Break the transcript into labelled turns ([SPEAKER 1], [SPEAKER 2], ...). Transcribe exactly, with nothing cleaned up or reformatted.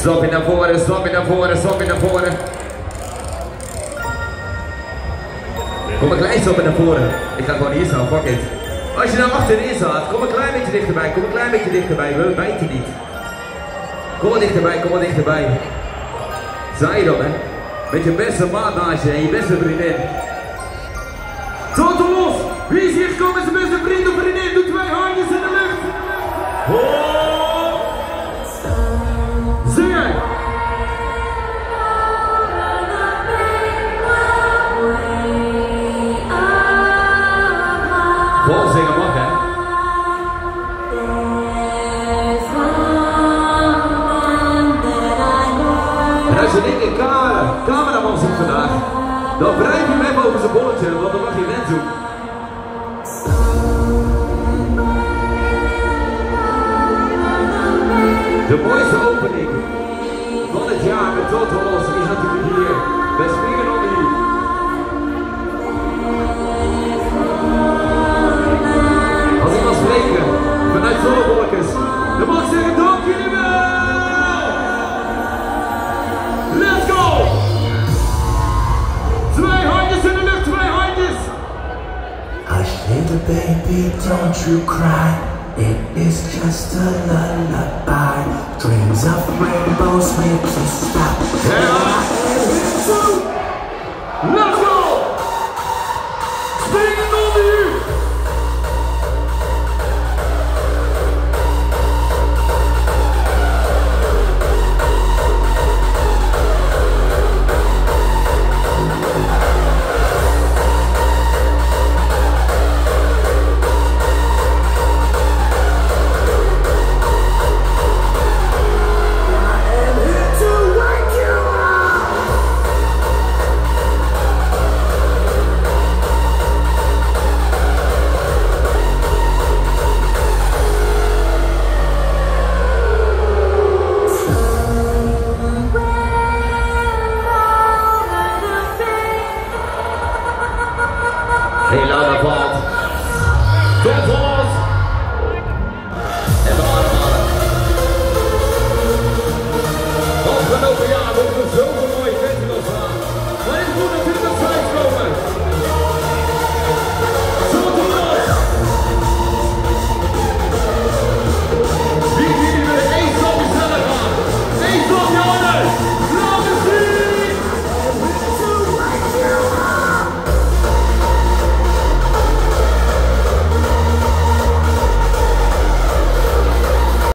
[SPEAKER 1] Stapje naar voren, stapje naar voren, stapje naar voren. Kom een klein stapje naar voren. Ik ga gewoon hier staan, fuck it. Als je nou achterin staat, kom een klein beetje dichterbij, kom een klein beetje dichterbij, we bijten niet. Kom maar dichterbij, kom maar dichterbij. Sta je dan, hè? Met je beste maat naast je en je beste vriendin. Tot los! Wie is hier gekomen met zijn beste vriend of vriendin? Doe twee handjes in de lucht! Oh! Zingen! Vol zingen mag, hè? En als je denkt, een camera, cameraman zoekt vandaag, dan wrijf je hem even over zijn bolletje, want dan mag je net doen. De mooiste opening van het jaar met Total Loss is natuurlijk hier bij Springen on the Heat. Als ik mag spreken vanuit Zonnebolletjes, dan mag ik zeggen dank jullie wel! Let's go! Twee handjes in de lucht, twee handjes!
[SPEAKER 2] Hush little baby, don't you cry. It is just a lullaby. Dreams of rainbows make you stop.
[SPEAKER 1] Yeah. Let's go! Springen on the Heat! Hey, Laura valt. Tot